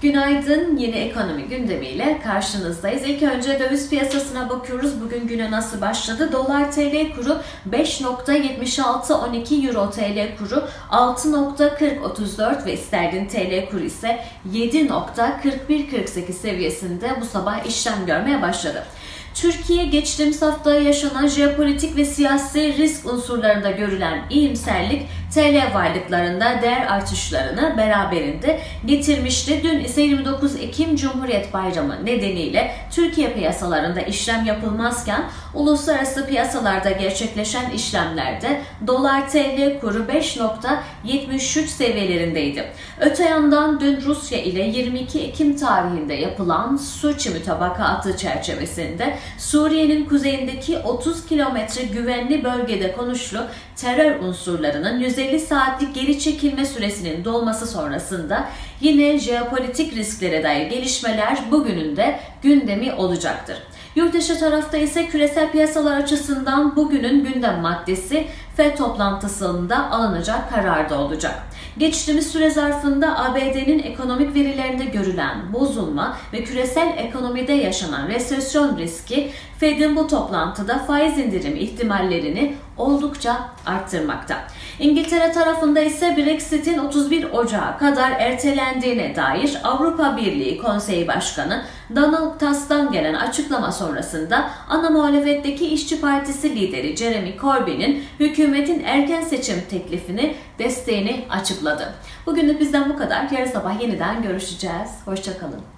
Günaydın, yeni ekonomi gündemiyle karşınızdayız. İlk önce döviz piyasasına bakıyoruz. Bugün güne nasıl başladı? Dolar TL kuru 5.7612, Euro TL kuru 6.4034 ve sterlin TL kuru ise 7.4148 seviyesinde bu sabah işlem görmeye başladı. Türkiye geçtiğimiz hafta yaşanan jeopolitik ve siyasi risk unsurlarında görülen iyimserlik TL varlıklarında değer artışlarını beraberinde getirmişti. Dün ise 29 Ekim Cumhuriyet Bayramı nedeniyle Türkiye piyasalarında işlem yapılmazken uluslararası piyasalarda gerçekleşen işlemlerde dolar TL kuru 5.73 seviyelerindeydi. Öte yandan dün Rusya ile 22 Ekim tarihinde yapılan Soçi mütabakatı çerçevesinde Suriye'nin kuzeyindeki 30 kilometre güvenli bölgede konuşlu terör unsurlarının 150 saatlik geri çekilme süresinin dolması sonrasında yine jeopolitik risklere dair gelişmeler bugünün de gündemi olacaktır. Yurtdışı tarafta ise küresel piyasalar açısından bugünün gündem maddesi FED toplantısında alınacak kararda olacak. Geçtiğimiz süre zarfında ABD'nin ekonomik verilerinde görülen bozulma ve küresel ekonomide yaşanan resesyon riski Fed'in bu toplantıda faiz indirimi ihtimallerini oldukça arttırmakta. İngiltere tarafında ise Brexit'in 31 Ocağı kadar ertelendiğine dair Avrupa Birliği Konseyi Başkanı Donald Tusk'tan gelen açıklama sonrasında ana muhalefetteki İşçi Partisi lideri Jeremy Corbyn'in hükümetin erken seçim teklifini desteğini açıkladı. Bugünlük bizden bu kadar. Yarın sabah yeniden görüşeceğiz. Hoşça kalın.